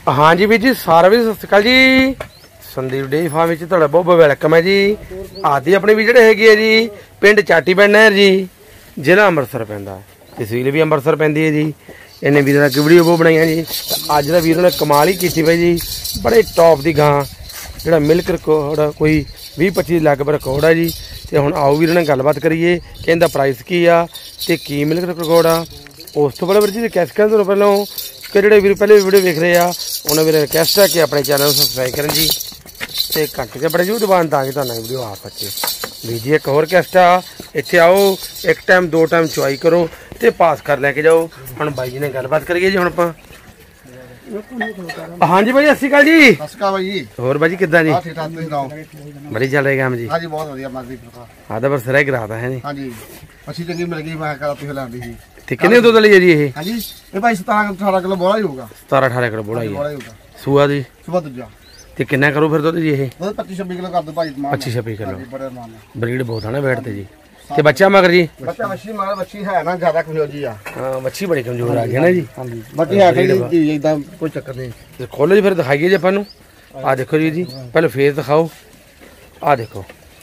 हाँ जी वीर जी सारा भी सत श्री अकाल जी। संदीप डेयरी फार्म में तुहाडा बहुत बहुत वेलकम है जी। आदि अपने भी जिहड़े हैगे है जी पिंड चाटी पिंड नहर जी जिला अमृतसर पैंदा है, तहसील भी अमृतसर पैंदी है जी। इन्हें वीर ने वीडियो बहुत बनाई जी। अज का वीर ने कमाल ही की भाई जी, बड़े टॉप की गां जिहड़ा मिल्क रिकॉर्ड कोई 20-25 लाख पर रिकॉर्ड है जी। तो हुण आओ वीर ने गलबात करिए कि इहदा प्राइस की आ ते की मिल्क रिकॉर्ड आ। उस तो पहले वीर जी रिक्वेस्ट करें तो पहलों कि जो वीर पहले वीडियो देख रहे हैं उन्होंने मेरा रिक्वेस्ट है कि अपने चैनल सबसक्राइब करें जी ते घंटे के बड़े जरूर दबान ताकि तुहानू वीडियो आ सके। वीर जी एक होर रिक्वेस्ट आ, इत्थे आओ एक टाइम 2 टाइम चुआई करो तो पास कर लैके जाओ। हम बाई जी ने गलबात करिए जी। हम आप हाँ जी भाई अस्सी जी होर भाई जी किदा जी बड़ी चल रही काम जी। हाँ जी बहुत बढ़िया हाँ तो बस सिरा ही कराता है जी। हाँ जी अच्छी चंगी मिल गई मैं करा तुझे लांदी थी। ठीक कितने दूध वाली है जी ये? हाँ जी ये भाई 17-18 किलो बोला ही होगा। 17-18 किलो बोला ही है। सूआ जी सुबह दूजा ते कितना करो फिर दूध जी ये? 25-26 किलो कर दो भाई। 25-26 किलो बड़े मान ब्रीड बहुत है ना बैठते जी। ते बच्चा मगर जी बच्चा मच्छी मार मच्छी है ना ज्यादा कमजोर जी। हां मच्छी बड़ी कमजोर आ गई ना जी। हां जी बाकी है जी एकदम कोई चक्कर नहीं। खोलो जी फिर दिखाइए जी अपन आ देखो जी पहले फेस दिखाओ। आ देखो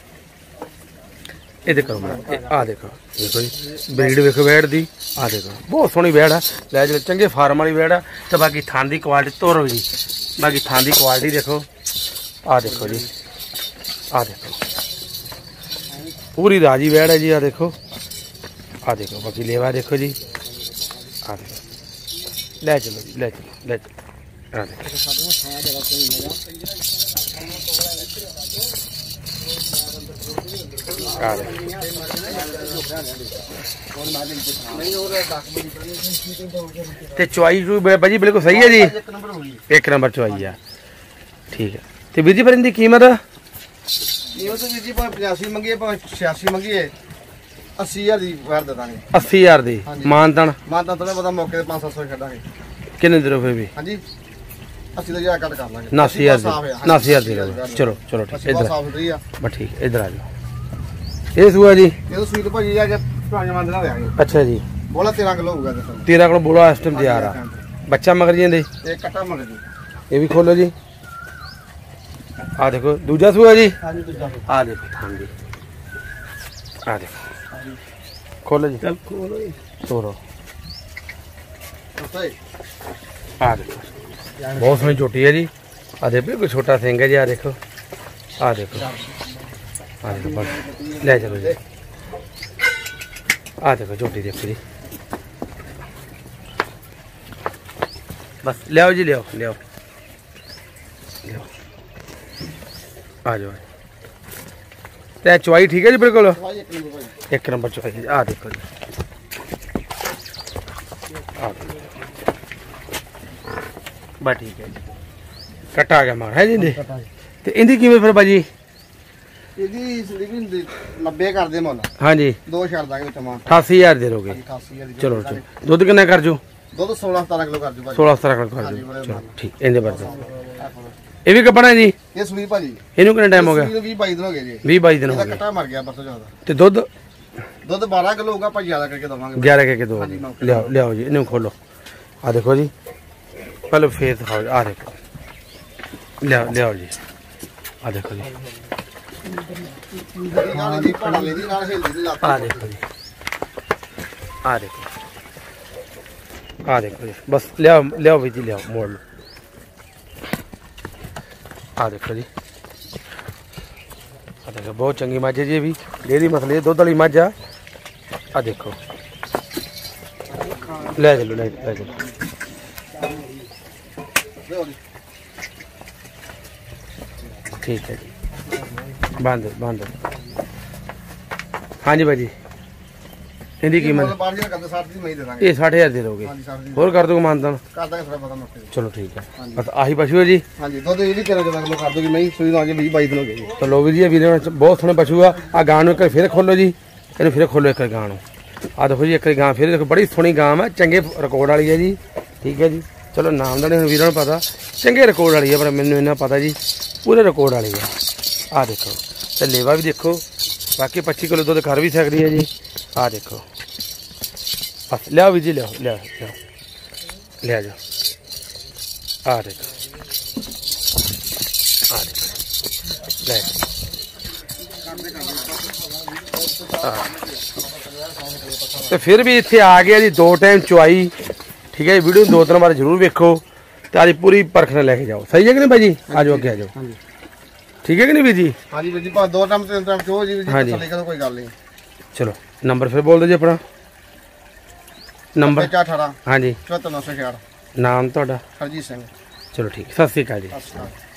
ये देखो आ देखो देखो जी ब्रीड देखो बैठ दी। आ देखो बहुत सोहनी बैठ है लै जो चंगे फार्म वाली बैठ है। तो बाकी थान की क्वालिटी तोरो जी, बाकी थान की क्वालिटी देखो। आ देखो जी आ देखो पूरी राजी बैठ है जी। आ देखो आ देखो बाकी लेवा देखो जी। आ देखो ले चलो जी ले चलो ले चलो। आ देखो आ देखो ते चुआई भाजी बिल्कुल सही है जी। एक नंबर चुआई है ठीक है। तो वीर जी फिर इनकी कीमत ये तो जी 85 मंगी है 86 मंगी है 80,000 दी बाहर दे दांगे। 80,000 दी मानतान मानतान थोड़ा पता मौके पे 500-700 छड्डांगे। कितने दे रहे हो फिर भी? हां जी 80,000 कट कर लांगे। 79,000 दी चलो चलो ठीक इधर साफ सुथरी आ बस ठीक इधर आ जाओ। ये सुआ जी ये तो सुई तो भाजी आ के पुराने मंदरा ले आएंगे। अच्छा जी बोला 13 किलो होगा। 13 किलो बोला इस टाइम तैयार आ। बच्चा मगर जी दे एक कट्टा मगर जी ये भी खोलो जी। आ देखो दूजा सुआ जी। हां जी दूजा आ देखो हाँ जी आ देखो खोलो जी चल खोलो तोरो। आ देखो बहुत सोहनी चोटी है जी। आ देखो बिल्कुल छोटा सिंग है जी। आ देखो आ देखो आ देखो बस ले चलो जी। आ देखो चोटी देखो जी बस ले आओ जी ले आओ ले आओ ले आओ आ जाओ। तो चुआई ठीक है जी बिल्कुल एक नंबर चुआई। आ देखो जी आ बस ठीक है जी कट्टा आ गया मार है जी। तो इनकी कीमत फिर भाजी ਇਹਦੀ 90 ਕਰਦੇ ਮੁੱਲ। हाँ जी 2 ਛੱਡ ਦਾਂਗੇ ਵਿੱਚ ਮਾਂ 88,000 दे दोगे। 88,000 ਦੀ चलो चलो दुध कितना कर जो? ਦੁੱਧ 16-17 ਕਿਲੋ ਕਰ ਜੂ ਭਾਜੀ। 16-17 किलो कर जो चलो ठीक इनके बरते ये भी कपड़ा है जी। ਇਹ ਸੂਈ ਭਾਜੀ इनू कितना टाइम हो गया? 20-22 ਦਿਨ ਹੋ ਗਏ ਜੀ। 20-22 दिन हो ਇਹਦਾ गए। ਕੱਟਾ ਮਰ ਗਿਆ ਪਰਸੋਂ ਜ਼ਿਆਦਾ। तो दुध ਦੁੱਧ 12 ਕਿਲੋ ਹੋਊਗਾ ਭਾਜੀ ਜ਼ਿਆਦਾ ਕਰਕੇ ਦਵਾਂਗੇ। 11 के दो ले आओ ले आओ जी इन्हें खोलो। आ देखो जी पहले फेस दिखाओ। आ देखो ले आओ जी। आ देखो जी ਨਾਲ ਦੀ ਪੜਾ ਲੈਦੀ ਨਾਲ ਹਿਲਦੀ ਦੀ ਲੱਤ। आ देखो जी आ देखो आ देखो जी बस ले आओ भाई जी ले आओ मोड़ लो। आ देखो जी आ देखो बहुत चंगी मझ है जी। भी डेयरी मसले दुध वाली मझ आ। आ देखो ले चलो ले चलो ठीक है जी बांध बांध। हाँ जी भाई जी इनकी कीमत ये 60,000 दे दोगे और कर दोगे मानतान ਕਰ ਦਾਂਗੇ ਥੋੜਾ ਪਤਾ ਮੌਕੇ। चलो ठीक है बस आही पशु है जी। हाँ जी ਦੁੱਧ ਇਹ ਵੀ 13-14 ਕਿਲੋ ਕਰ ਦੋਗੇ। ਨਹੀਂ ਸੂਈ ਨਾਲ 20-22 ਦਿਨ ਹੋ ਗਏ ਜੀ। तो लो भी जी अभी बहुत सोहने पशु आ गां एक फिर खोलो जी इन फिर खोलो एक गां। आ देखो जी एक गां फिर देखो बड़ी सोहनी गां है चंगे रिकॉर्ड वाली है जी। ठीक है जी चलो नाम का नहीं वीरों पता चंगे रिकॉर्ड वाली है पर मैंने इन्ना पता जी पूरे रिकॉर्ड वाली है। आ देखो तो लेवा भी देखो बाकी 25 किलो दुध कर भी सकती है जी। आ देखो बस लिया भी जी लिया लिया लिया ले जाओ। ਆ ਦੇਖੋ ਲੈ ਤੇ ਫਿਰ ਵੀ ਇੱਥੇ ਆ ਗਿਆ ਜੀ 2 ਟਾਈਮ ਚੁਆਈ ਠੀਕ ਹੈ ਜੀ। ਵੀਡੀਓ 2-3 ਵਾਰ ਜ਼ਰੂਰ ਵੇਖੋ ਤੇ ਆਦੀ ਪੂਰੀ ਪਰਖ ਨਾਲ ਲੈ ਕੇ ਜਾਓ। ਸਹੀ ਹੈ ਕਿ ਨਹੀਂ ਭਾਈ ਜੀ? ਆ ਜਾਓ ਅੱਗੇ ਆ ਜਾਓ। ਹਾਂਜੀ ਠੀਕ ਹੈ ਕਿ ਨਹੀਂ ਵੀਰ ਜੀ? ਹਾਂਜੀ ਵੀਰ ਜੀ ਭਾਵੇਂ 2 ਟਾਈਮ 3 ਟਾਈਮ ਚੋ ਜੀ ਵੀਰ ਹਾਂਜੀ। ਜੀ ਥੱਲੇ ਕੋਈ ਗੱਲ ਨਹੀਂ। ਚਲੋ ਨੰਬਰ ਫਿਰ ਬੋਲ ਦਿਓ ਜੀ ਆਪਣਾ ਨੰਬਰ। 418 ਹਾਂਜੀ 74966 ਨਾਮ ਤੁਹਾਡਾ? ਹਰਜੀਤ ਸਿੰਘ। ਚਲੋ ਠੀਕ, ਸਤਿ ਸ਼੍ਰੀ ਅਕਾਲ ਜੀ। ਸਤਿ ਸ਼੍ਰੀ ਅਕਾਲ।